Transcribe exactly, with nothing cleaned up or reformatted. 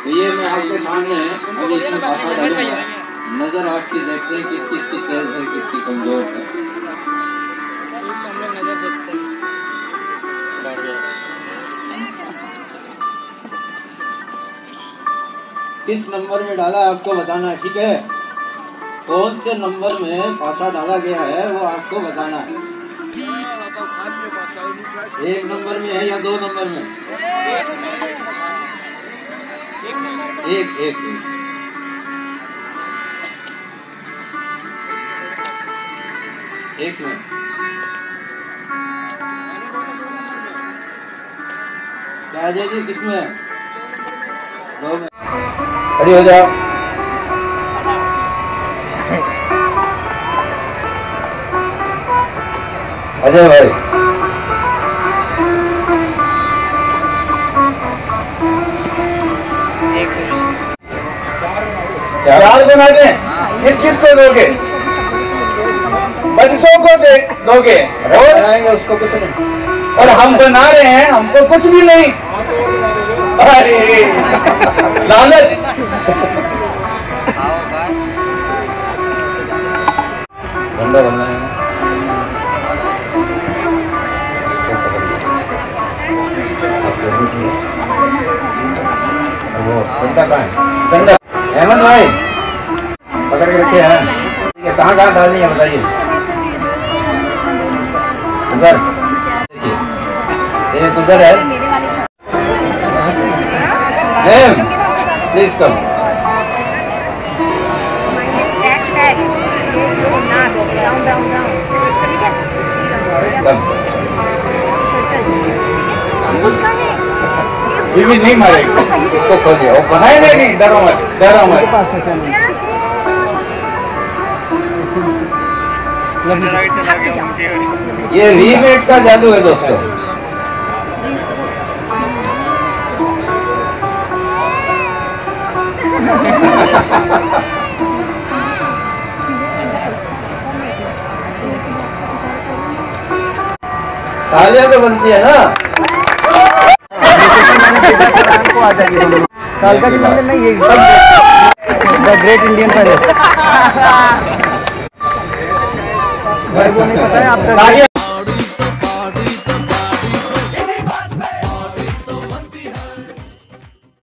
तो ये मैं आपके सामने अभी इसमें पासा डालूंगा, नजर आपकी देखते हैं किस किस की तेज है, किसकी कमजोर है। किस नंबर में डाला आपको बताना है, ठीक है? कौन से नंबर में पासा डाला गया है वो आपको बताना है। एक नंबर में है या दो नंबर में? एक एक एक एक में क्या अजय जी किसमें? दो में। खड़ी हो जाओ। अजय भाई चार बना दे। किस किस को दोगे? बच्चों को दे दोगे और उसको कुछ नहीं। और हम बना रहे हैं, हमको कुछ भी नहीं। अरे लालच। बंदा बनना है। वो बंदा कहाँ है? बंदा अहमद भाई पकड़ के रखे हैं। ये कहाँ कहाँ डालनी है बताइए। उधर एक उधर है। Please come. ये भी नहीं मारेगा, इसको खोलिए। वो बनाए नहीं, डरो मत, डरो मत। ये रीमेक का जादू है दोस्तों। तालियां तो बनती है ना। आ जाइए कालका की मंदिर नहीं, ये द ग्रेट इंडियन पैलेस। भाई को नहीं पता है आप